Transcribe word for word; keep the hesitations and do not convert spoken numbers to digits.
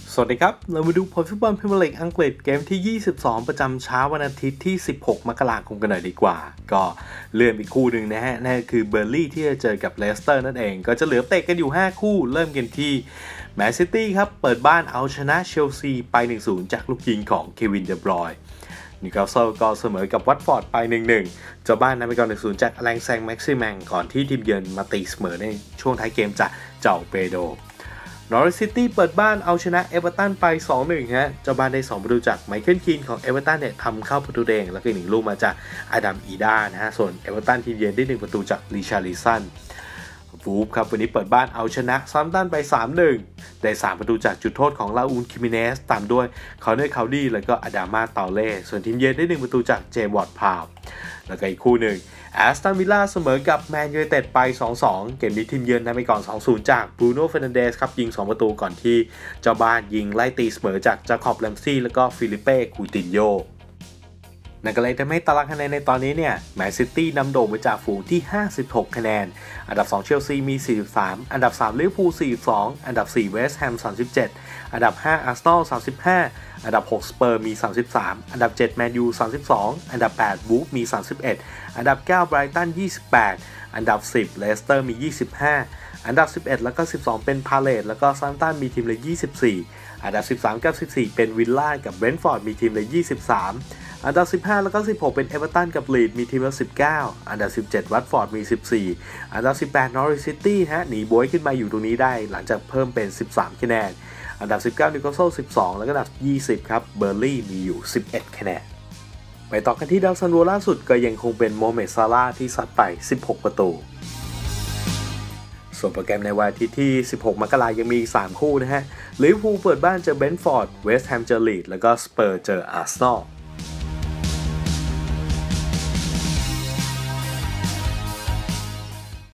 สวัสดีครับเรามาดูผลฟุตบอลพรีเมียร์ลีกอังกฤษเกมที่ยี่สิบสองประจำเช้าวันอาทิตย์ที่สิบหกมกราคมกันหน่อยดีกว่าก็เลื่อนอีกคู่หนึ่งนะฮะนั่นคือเบอร์ลี่ที่จะเจอกับเลสเตอร์นั่นเองก็จะเหลือเตะกันอยู่ห้าคู่เริ่มกันที่แมนซิตี้ครับเปิดบ้านเอาชนะเชลซีไป หนึ่งศูนย์ จากลูกยิงของเควินเดบรอยน์นิวคาสเซิลก็เสมอกับวัตฟอร์ดไป หนึ่งหนึ่ง เจ้าบ้านนำไปก่อน หนึ่งศูนย์ จากอแลงแซงแม็กซิแมงก่อนที่ทีมเยือนมาตีเสมอในช่วงท้ายเกมจากเจ้าเปโดนอริสซิตี้เปิดบ้านเอาชนะเอเวอร์ตันไป สองหนึ่ง ฮะเจ้าบ้านได้สองประตูจากไมเคิลคีนของเอเวอร์ตันเนี่ยทำเข้าประตูแดงแล้วก็อีกหนึ่งลูกมาจากอาดัมอีดานะฮะส่วนเอเวอร์ตันทีมเยือนได้หนึ่งประตูจากริชาร์ลิสันวูฟครับวันนี้เปิดบ้านเอาชนะซัมตันไป สามหนึ่ง ได้สามประตูจากจุดโทษของลาอูลคิมิเนสตามด้วยคอร์เนอร์คาวดี้แล้วก็อาดามาเตาเล่ส่วนทีมเยือนได้หนึ่งประตูจากเจวอร์ดพาวแล้วก็อีกคู่หนึ่งแอสตันวิลล่าเสมอกับแมนยูไนเต็ดไป สองสอง เกมนี้ทีมเยือนนำไปก่อน สองศูนย์ จากบรูโน่เฟร์นันเดสครับยิงสองประตูก่อนที่เจ้าบ้านยิงไล่ตีเสมอจากจาคอบแรมซี่แล้วก็ฟิลิเป้คูตินโญนั่นก็เลยทำให้ตารางคะแนนในตอนนี้เนี่ยแมนซิตี้นำโด่งไปจากฝูงที่ห้าสิบหกคะแนนอันดับสองเชลซีมีสี่สิบสามอันดับสามลิเวอร์พูลสี่สิบสองอันดับสี่เวสต์แฮมสามสิบเจ็ดอันดับห้าอาร์เซนอลสามสิบห้าอันดับหกสเปอร์มีสามสิบสามอันดับเจ็ดแมนยูสามสิบสองอันดับแปดวูฟมีสามสิบเอ็ดอันดับเก้าไบรตันยี่สิบแปดอันดับสิบเลสเตอร์มียี่สิบห้าอันดับสิบเอ็ดแล้วก็สิบสองเป็นพาเลตแล้วก็ซัมตันมีทีมละยี่สิบสี่อันดับสิบสามกับสิบสี่เป็นวิลล่ากับเบรนท์ฟอร์ดมีทีมละยี่สิบสามอันดับสิบห้าแล้วก็สิบหกเป็นเอเวอร์ตันกับลีดมีทีมละสิบเก้าอันดับสิบเจ็ดวัตฟอร์ดมีสิบสี่อันดับสิบแปดนอริสซิตี้ฮะหนีบวยขึ้นมาอยู่ตรงนี้ได้หลังจากเพิ่มเป็นสิบสามคะแนนอันดับสิบเก้านิวคาสเซิลสิบสองแล้วก็อันดับยี่สิบครับเบอร์ลี่มีอยู่สิบเอ็ดคะแนนไปต่อกันที่ดาวซันโวล่าสุดก็ยังคงเป็นโมเมดซาลาห์ที่ซัดไปสิบหกประตูส่วนโปรแกรมในวันอาทิตย์ที่สิบหกมกราคมยังมีอีกสามคู่นะฮะลิเวอร์พูลเปิดบ้านเจอเบรนท์ฟอร์ดเวสต์แฮมเจอลีดแล้วก็สเปอร์เจออาร์เซนอล